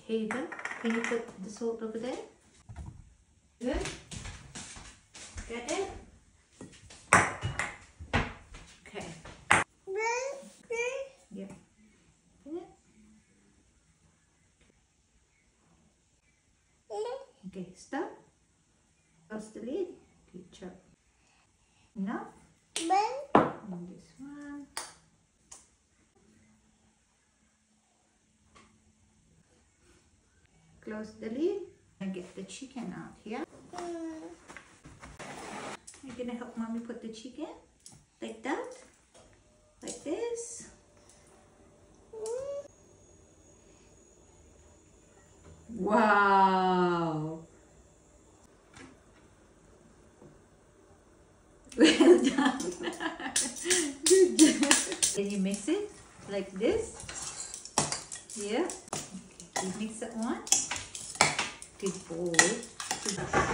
Here you go. Can you put the salt over there? Good. Get it? Okay. Yeah. Okay, stop. Close the lid. Good job. Enough. And this one. Close the lid and get the chicken out here. You're gonna help mommy put the chicken like that, like this. Wow! Well done. Good job. Can you mix it like this? Yeah. Okay. You mix it on. Good boy. Good.